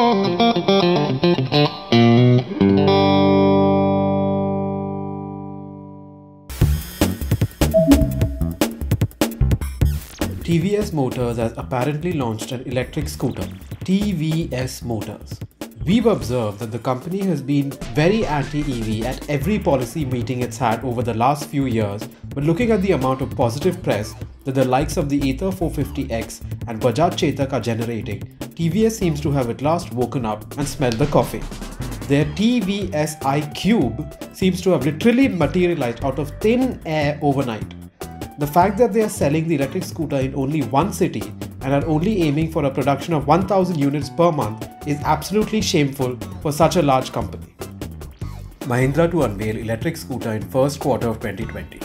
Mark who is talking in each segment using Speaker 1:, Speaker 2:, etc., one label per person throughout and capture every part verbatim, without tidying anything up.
Speaker 1: T V S Motors has apparently launched an electric scooter, T V S Motors. We've observed that the company has been very anti-E V at every policy meeting it's had over the last few years, but looking at the amount of positive press that the likes of the Ather four fifty X and Bajaj Chetak are generating, T V S seems to have at last woken up and smelled the coffee. Their T V S iQube seems to have literally materialized out of thin air overnight. The fact that they are selling the electric scooter in only one city and are only aiming for a production of one thousand units per month is absolutely shameful for such a large company. Mahindra to unveil electric scooter in first quarter of twenty twenty.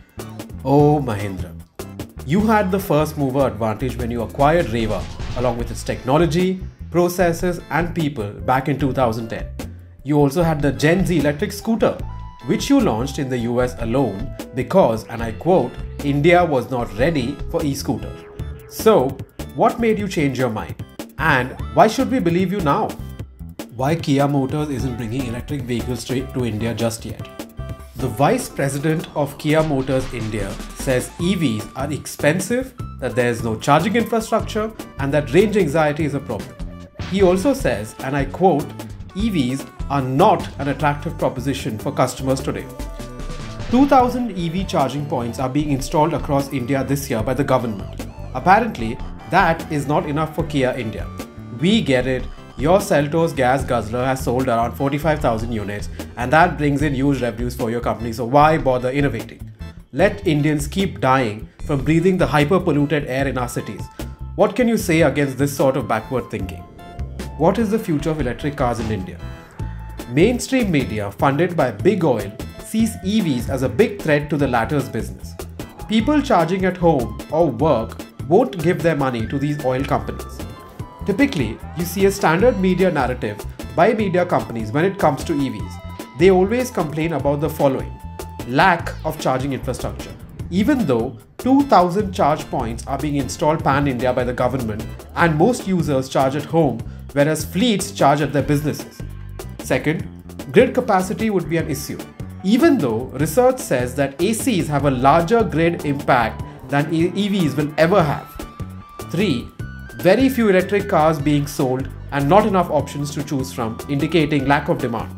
Speaker 1: Oh Mahindra, you had the first mover advantage when you acquired Reva along with its technology, processes and people back in two thousand ten. You also had the Gen Z electric scooter, which you launched in the U S alone because, and I quote, India was not ready for e-scooter. So, what made you change your mind? And why should we believe you now? Why Kia Motors isn't bringing electric vehicles straight to India just yet? The Vice President of Kia Motors India says E Vs are expensive, that there is no charging infrastructure, and that range anxiety is a problem. He also says, and I quote, E Vs are not an attractive proposition for customers today. two thousand E V charging points are being installed across India this year by the government. Apparently, that is not enough for Kia India. We get it, your Seltos gas guzzler has sold around forty-five thousand units and that brings in huge revenues for your company, so why bother innovating? Let Indians keep dying from breathing the hyper-polluted air in our cities. What can you say against this sort of backward thinking? What is the future of electric cars in India? Mainstream media funded by Big Oil sees E Vs as a big threat to the latter's business. People charging at home or work won't give their money to these oil companies. Typically, you see a standard media narrative by media companies when it comes to E Vs. They always complain about the following: lack of charging infrastructure, even though two thousand charge points are being installed pan-India by the government and most users charge at home, whereas fleets charge at their businesses. Second, grid capacity would be an issue, even though research says that A Cs have a larger grid impact than E Vs will ever have. Three, very few electric cars being sold and not enough options to choose from, indicating lack of demand.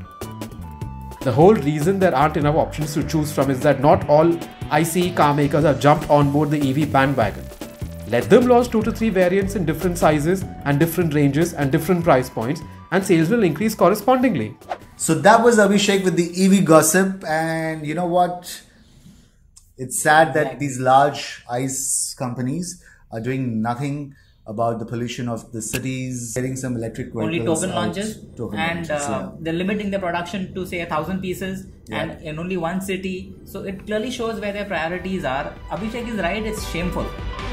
Speaker 1: The whole reason there aren't enough options to choose from is that not all I C E car makers have jumped on board the E V bandwagon. Let them launch two to three variants in different sizes and different ranges and different price points, and sales will increase correspondingly.
Speaker 2: So that was Abhishek with the E V gossip, and you know what? It's sad that these large ICE companies are doing nothing about the pollution of the cities, getting some electric vehicles.
Speaker 3: Only token launches,
Speaker 2: token
Speaker 3: and
Speaker 2: launches,
Speaker 3: uh,
Speaker 2: yeah.
Speaker 3: they're limiting their production to say a thousand pieces, yeah. and in only one city. So it clearly shows where their priorities are. Abhishek is right, it's shameful.